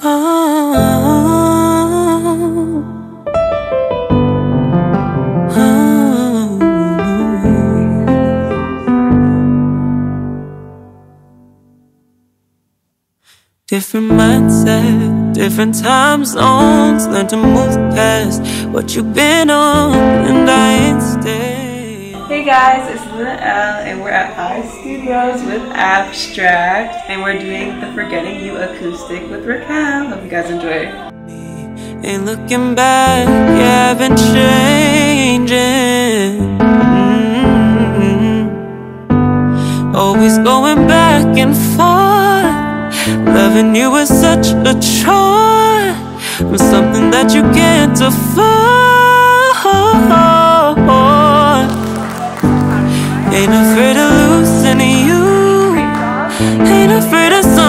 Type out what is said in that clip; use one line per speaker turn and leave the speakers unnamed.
Different mindset, different time zones. Learn to move past what you've been on, and I ain't stay.
Hey guys, it's Elle, and we're at our studios with Abstract, and we're doing the Forgetting You acoustic with Raquel. Hope you guys enjoy.
Ain't looking back, yeah, I've been changing. Always going back and forth. Loving you is such a chore. I'm something that you can't afford. Ain't afraid of losing you. Ain't afraid of